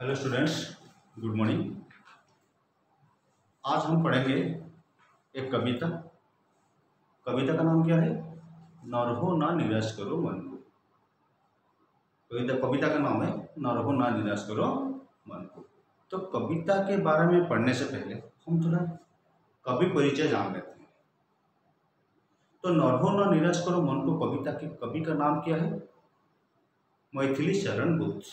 Hello students, good morning. आज हम पढ़ेंगे एक कविता। कविता का नाम क्या है? न रहो ना निराश करो मन को। कविता का नाम है न रहो ना निराश करो मन को। तो कविता के बारे में पढ़ने से पहले हम थोड़ा कवि परिचय जान लेते हैं। तो न रहो ना निराश करो मन को कविता के कवि का नाम क्या है? मैथिली शरण गुप्त।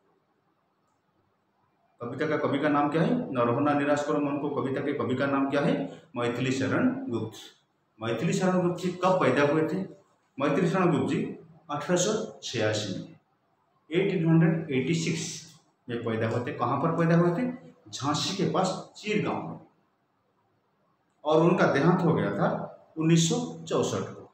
कविता का कवि का नाम क्या है? न रहो ना निराश करो मन को कविता के कवि का नाम क्या है? मैथिली शरण गुप्त। मैथिली शरण गुप्त जी कब पैदा हुए थे? मैथिली शरण गुप्त जी 1886 में 1886 में पैदा हुए थे। कहाँ पर पैदा हुए थे? झांसी के पास चीर गांव में। और उनका देहांत हो गया था 1964 को।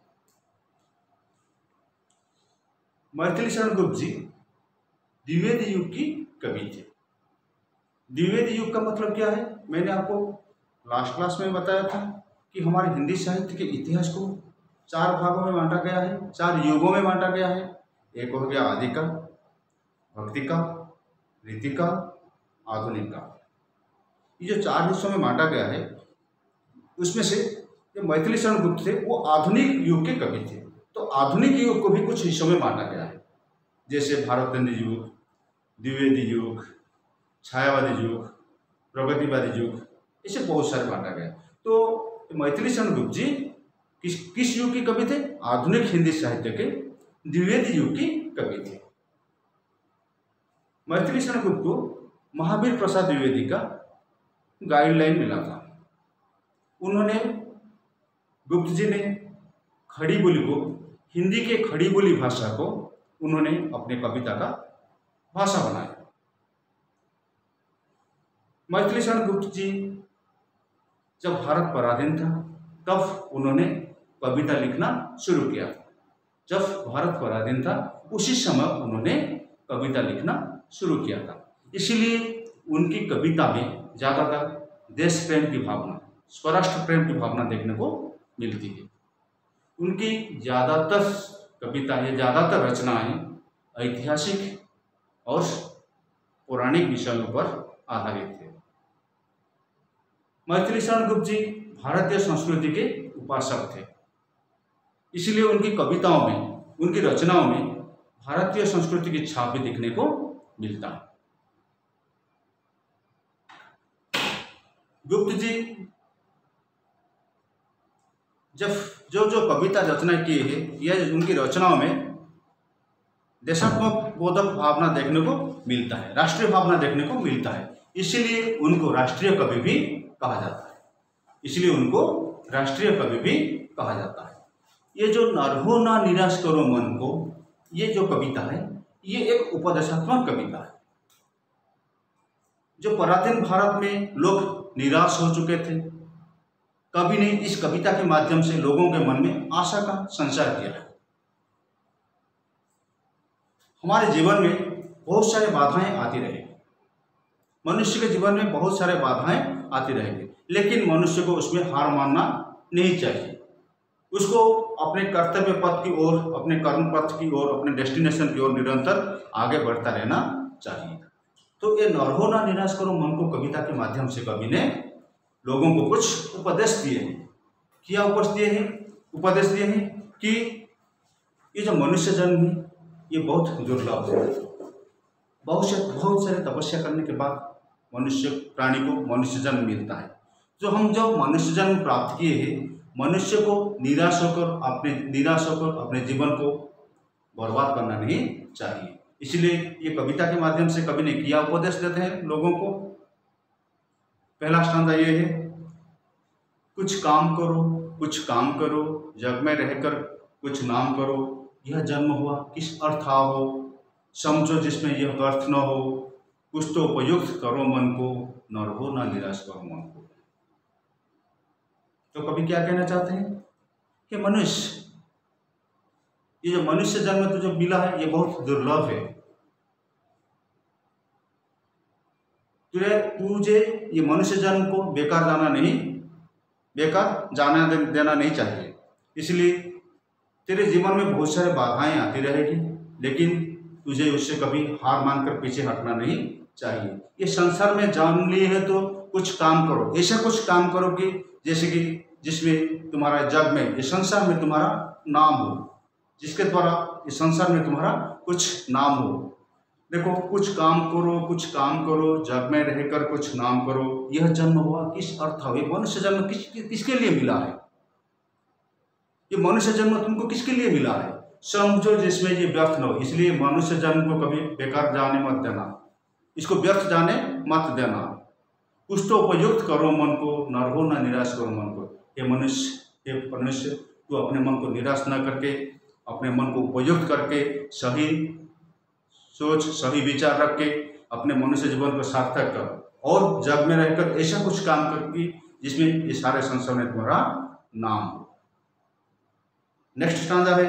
मैथिली शरण गुप्त जी द्विवेदी युग की कवि थे। द्विवेदी युग का मतलब क्या है? मैंने आपको लास्ट क्लास में बताया था कि हमारे हिंदी साहित्य के इतिहास को 4 भागों में बांटा गया है, 4 युगों में बांटा गया है। एक हो गया आदि काल, भक्ति काल, रीति काल, आधुनिक काल। ये जो 4 हिस्सों में बांटा गया है, उसमें से जो मैथिली शरण गुप्त थे वो आधुनिक युग के कवि थे। तो आधुनिक युग को भी कुछ हिस्सों में बांटा गया है, जैसे भारतेंद्र युग, द्विवेदी युग, छायावादी युग, प्रगतिवादी युग, इसे बहुत सारे बांटा गया। तो मैथिली शरण गुप्त जी किस युग के कवि थे? आधुनिक हिंदी साहित्य के द्विवेदी युग की कवि थे। मैथिली शरण गुप्त को महावीर प्रसाद द्विवेदी का गाइडलाइन मिला था। उन्होंने गुप्त जी ने खड़ी बोली को, हिंदी के खड़ी बोली भाषा को उन्होंने अपने कविता का भाषा बनाया। मैथिली शरण गुप्त जी जब भारत पराधीन था तब उन्होंने कविता लिखना शुरू किया। जब भारत पराधीन था उसी समय उन्होंने कविता लिखना शुरू किया था। इसीलिए उनकी कविता में ज़्यादातर देश प्रेम की भावना, स्वराष्ट्र प्रेम की भावना देखने को मिलती है। उनकी ज़्यादातर कविता या ज़्यादातर रचनाएं ऐतिहासिक और पौराणिक विषयों पर आधारित थे। मैथिली शरण गुप्त जी भारतीय संस्कृति के उपासक थे। इसलिए उनकी कविताओं में, उनकी रचनाओं में भारतीय संस्कृति की छाप भी देखने को मिलता है। गुप्त जी जब जो कविता रचना की है, यह उनकी रचनाओं में देशात्मक बोधक भावना देखने को मिलता है, राष्ट्रीय भावना देखने को मिलता है। इसीलिए उनको राष्ट्रीय कवि भी कहा जाता है। इसलिए उनको राष्ट्रीय कवि भी कहा जाता है। ये जो न रहो ना निराश करो मन को, ये जो कविता है, ये एक उपदेशात्मक कविता है। जो पराधीन भारत में लोग निराश हो चुके थे, कवि ने इस कविता के माध्यम से लोगों के मन में आशा का संचार किया है। हमारे जीवन में बहुत सारे बाधाएं आती रहेंगी, मनुष्य के जीवन में बहुत सारे बाधाएं आती रहेंगी, लेकिन मनुष्य को उसमें हार मानना नहीं चाहिए। उसको अपने कर्तव्य पथ की ओर, अपने कर्म पथ की ओर, अपने डेस्टिनेशन की ओर निरंतर आगे बढ़ता रहना चाहिए। तो ये न रहो ना निराश करो मन को कविता के माध्यम से कवि ने लोगों को कुछ उपदेश दिए हैं। क्या उपदेश दिए हैं कि ये जो मनुष्य जन्म है ये बहुत दुर्लभ है। बहुत सारे तपस्या करने के बाद मनुष्य प्राणी को मनुष्य जन्म मिलता है। जो मनुष्य जन्म प्राप्त किए हैं, मनुष्य को निराश होकर अपने जीवन को बर्बाद करना नहीं चाहिए। इसलिए ये कविता के माध्यम से कवि ने क्या उपदेश देते हैं लोगों को? पहला स्टांजा ये है, कुछ काम करो, जग में रहकर कुछ नाम करो। यह जन्म हुआ किस अर्थ हो, समझो जिसमें यह अर्थ न हो। कुछ तो उपयुक्त करो मन को, न रहो ना निराश करो मन को। तो कवि क्या कहना चाहते हैं कि ये जो मनुष्य जन्म तुझे मिला है ये बहुत दुर्लभ है। तुझे ये मनुष्य जन्म को बेकार जाना देना नहीं चाहिए। इसलिए तेरे जीवन में बहुत सारे बाधाएं आती रहेगी, लेकिन तुझे उससे कभी हार मानकर पीछे हटना नहीं चाहिए। ये संसार में जन्म लिए है तो कुछ काम करो, ऐसा कुछ काम करो कि जैसे कि जिसमें तुम्हारा जग में, ये संसार में तुम्हारा नाम हो, जिसके द्वारा इस संसार में तुम्हारा कुछ नाम हो। देखो, कुछ काम करो, कुछ काम करो, जग में रहकर कुछ नाम करो। यह जन्म हुआ किस अर्थ है? ये मनुष्य जन्म किसके लिए मिला है? ये मनुष्य जन्म तुमको किसके लिए मिला है? समझो जिसमें ये व्यर्थ न हो। इसलिए मनुष्य जन्म को कभी बेकार जाने मत देना, इसको व्यर्थ जाने मत देना। कुछ तो उपयुक्त करो मन को, न रहो न निराश करो मन को। हे मनुष्य, तू अपने मन को निराश न करके, अपने मन को उपयुक्त करके, सही सोच, सही विचार रख के अपने मनुष्य जीवन को सार्थक कर और जग में रहकर ऐसा कुछ काम कर कि जिसमें ये सारे संसार में तुम्हारा नाम हो। नेक्स्ट स्टांजा है,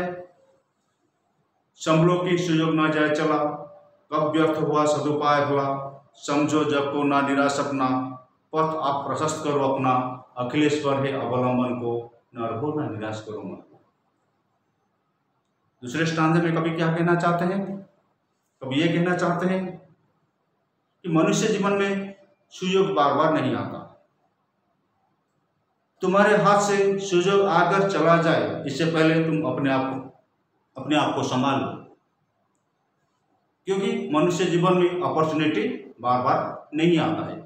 संभलो की सुयोग न जाए चला, कब व्यर्थ हुआ सदुपाय हुआ, समझो जग को ना निराश अपना, पथ आप प्रशस्त करो अपना, अखिलेश्वर है अवलंबन को, न रहो न निराश करो मन को। दूसरे स्टांजे में कभी क्या कहना चाहते हैं? कभी ये कहना चाहते हैं कि मनुष्य जीवन में सुयोग बार बार नहीं आता। तुम्हारे हाथ से सुयोग आकर चला जाए इससे पहले तुम अपने आप को संभाल लो, क्योंकि मनुष्य जीवन में अपॉर्चुनिटी बार बार नहीं आता है।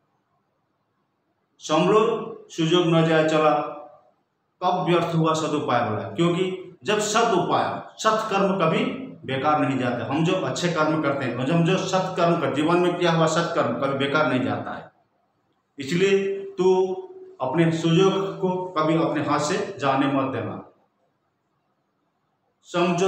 संभलो सुयोग न जाए चला, कब व्यर्थ हुआ सदुपाय होला, क्योंकि जब सदुपाय, सत्कर्म कभी बेकार नहीं जाता। हम जो अच्छे कर्म करते हैं, हम जो सत्कर्म कर, जीवन में किया हुआ सत्कर्म कभी बेकार नहीं जाता है। इसलिए तू अपने सुयोग को कभी अपने हाथ से जाने मत देना। समझो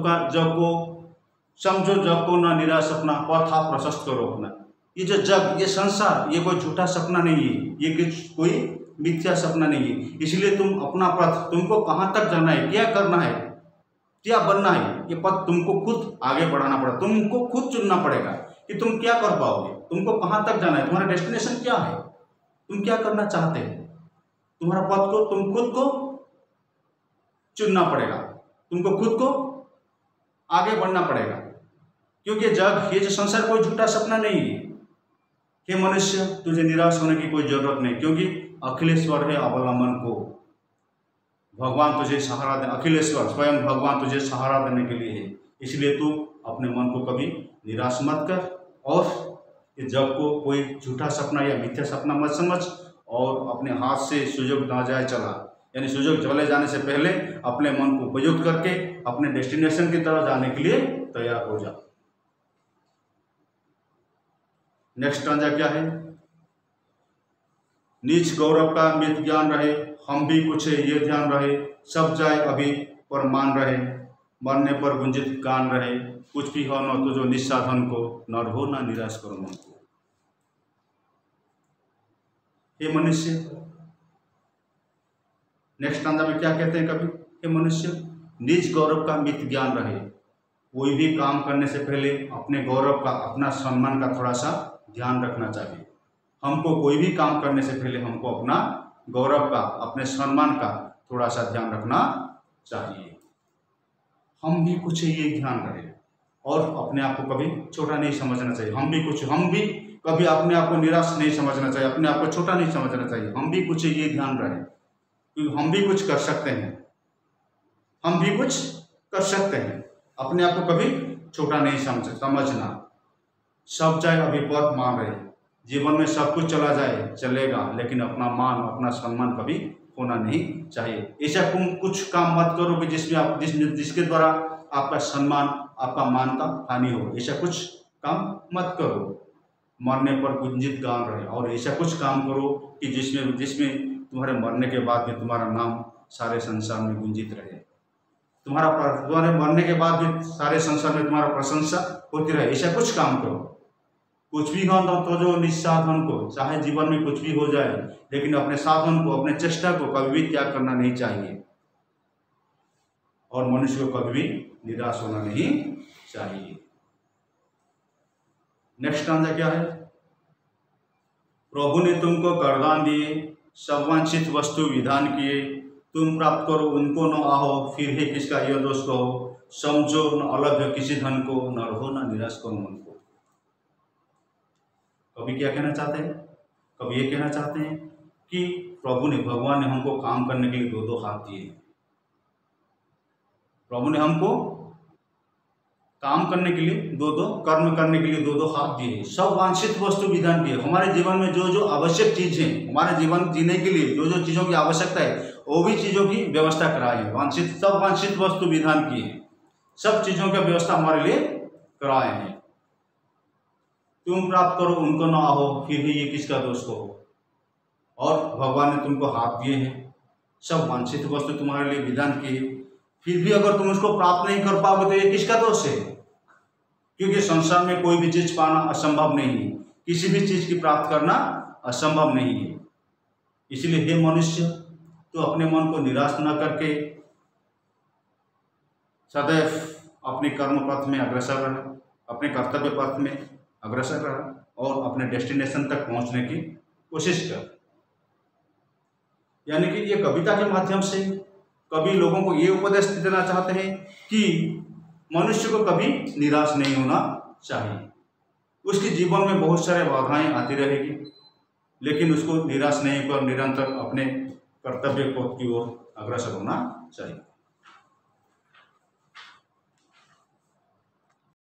जग को ना निराश अपना, पथ आप प्रशस्त करो अपना। ये जो जग, ये संसार, ये कोई झूठा सपना नहीं है, ये कोई मिथ्या सपना नहीं है। इसलिए तुम अपना पथ, तुमको कहाँ तक जाना है, क्या करना है, क्या बनना है, ये पथ तुमको खुद आगे बढ़ाना पड़ेगा। तुमको खुद चुनना पड़ेगा कि तुम क्या कर पाओगे, तुमको कहाँ तक जाना है, तुम्हारा डेस्टिनेशन क्या है, तुम क्या करना चाहते हैं। तुम्हारा पथ को तुम खुद को चुनना पड़ेगा, तुमको खुद को आगे बढ़ना पड़ेगा, क्योंकि जग, ये जो संसार कोई झूठा सपना नहीं है। हे मनुष्य, तुझे निराश होने की कोई जरूरत नहीं, क्योंकि अखिलेश्वर है अवलंबन को। भगवान तुझे सहारा दे, अखिलेश्वर स्वयं भगवान तुझे सहारा देने के लिए है। इसलिए तू अपने मन को कभी निराश मत कर और इस जग को कोई झूठा सपना या मिथ्या सपना मत समझ, और अपने हाथ से सुयोग ना जाए चला, यानी सुयोग चले जाने से पहले अपने मन को उपयुक्त करके अपने डेस्टिनेशन की तरफ जाने के लिए तैयार हो जा। नेक्स्ट स्टांजा क्या है? नीच गौरव का मित ज्ञान रहे, हम भी कुछ है ये ध्यान रहे, सब जाए अभी पर मान रहे, मरने पर गुंजित कान रहे, कुछ भी हो न तो जो निस्साधन को, न रहो न निराश करो मन को। हे मनुष्य, नेक्स्ट स्टांजा में क्या कहते हैं कभी? हे मनुष्य, निज गौरव का मित ज्ञान रहे। कोई भी काम करने से पहले अपने गौरव का, अपना सम्मान का थोड़ा सा ध्यान रखना चाहिए। हमको कोई भी काम करने से पहले हमको अपना गौरव का, अपने सम्मान का थोड़ा सा ध्यान रखना चाहिए। हम भी कुछ ये ध्यान रहे और अपने आप को कभी छोटा नहीं समझना चाहिए। हम भी कभी अपने आप को निराश नहीं समझना चाहिए, अपने आप को छोटा नहीं समझना चाहिए। हम भी कुछ ये ध्यान रहे, क्योंकि हम भी कुछ कर सकते हैं, हम भी कुछ कर सकते हैं। अपने आप को कभी छोटा नहीं समझना। सब जाए अभी बहुत मान रहे, जीवन में सब कुछ चला जाए चलेगा, लेकिन अपना मान, अपना सम्मान कभी होना नहीं चाहिए। ऐसा कुछ काम मत करो कि जिसके द्वारा आपका सम्मान, आपका मान का हानि हो। ऐसा कुछ काम मत करो, मरने पर गुंजित गान रहे। और ऐसा कुछ काम करो कि जिसमें तुम्हारे मरने के बाद भी तुम्हारा नाम सारे संसार में गुंजित रहे, तुम्हारे मरने के बाद भी सारे संसार में तुम्हारा प्रशंसा होती रहे। ऐसा कुछ काम करो। कुछ भी हो तो जो निस्साधन को, चाहे जीवन में कुछ भी हो जाए, लेकिन अपने साधन को, अपने चेष्टा को कभी भी त्याग करना नहीं चाहिए, और मनुष्य को कभी भी निराश होना नहीं चाहिए। नेक्स्ट स्टांजा क्या है? प्रभु ने तुमको वरदान दिए, सब वांछित वस्तु विधान किए, तुम प्राप्त करो उनको न आहो, फिर ही किसका यह दोष कहो, समझो न अलग किसी धन को, न रहो न निराश करो मन को। कभी क्या कहना चाहते हैं, कभी ये कहना चाहते हैं कि भगवान ने हमको काम करने के लिए दो दो हाथ दिए। प्रभु ने हमको काम करने के लिए दो दो, कर्म करने के लिए दो दो हाथ दिए। सब वांछित वस्तु विधान दिए। हमारे जीवन में जो जो आवश्यक चीजें, हमारे जीवन जीने के लिए जो जो चीजों की आवश्यकता है, वो भी चीजों की व्यवस्था कराई है। सब वांछित वस्तु विधान किए हैं, सब चीजों की व्यवस्था हमारे लिए कराए हैं। तुम प्राप्त करो उनको ना हो, फिर भी ये किसका दोष को हो। और भगवान ने तुमको हाथ दिए हैं, सब वांछित वस्तु तुम्हारे लिए विधान किए, फिर भी अगर तुम उसको प्राप्त नहीं कर पाओगे तो ये किसका दोष है। क्योंकि संसार में कोई भी चीज पाना असंभव नहीं है, किसी भी चीज की प्राप्त करना असंभव नहीं है। इसलिए हे मनुष्य, तो अपने मन को निराश न करके सदैव अपने कर्म पथ में अग्रसर रहे, अपने कर्तव्य पथ में अग्रसर रहे और अपने डेस्टिनेशन तक पहुंचने की कोशिश कर। यानी कि ये कविता के माध्यम से कवि लोगों को ये उपदेश देना चाहते हैं कि मनुष्य को कभी निराश नहीं होना चाहिए। उसके जीवन में बहुत सारे बाधाएं आती रहेगी, लेकिन उसको निराश नहीं कर निरंतर अपने कर्तव्य पथ की ओर अग्रसर होना चाहिए।